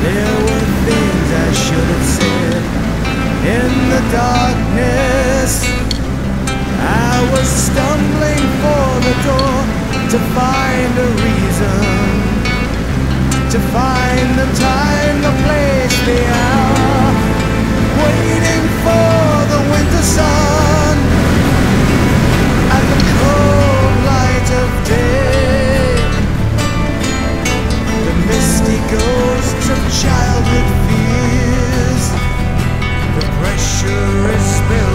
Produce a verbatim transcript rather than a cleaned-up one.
There were things I should have said. In the darkness, I was stumbling for the door to find a reason, to find the time, the place, the hour, waiting for the winter sun and the cold light of day, the misty ghosts of childhood fears. The pressure is built